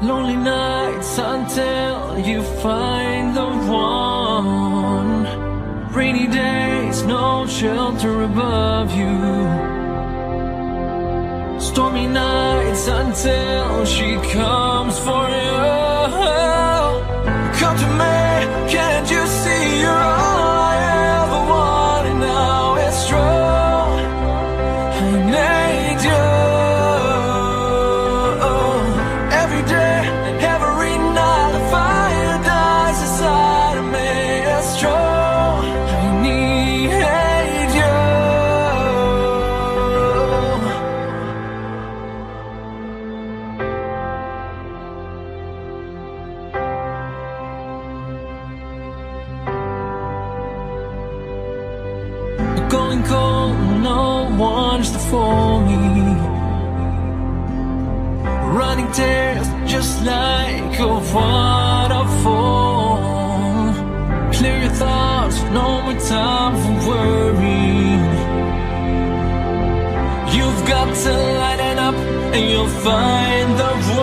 Lonely nights until you find the one. Rainy days, no shelter above you. Stormy nights until she comes for you. Come to me, can't you see you're all I ever wanted? Now it's true, I need you. Every day, every night, the fire dies inside of me. It's true, I need you. Going cold, no one's there for me. Running tears just like a waterfall. Clear your thoughts, no more time for worry. You've got to lighten up and you'll find the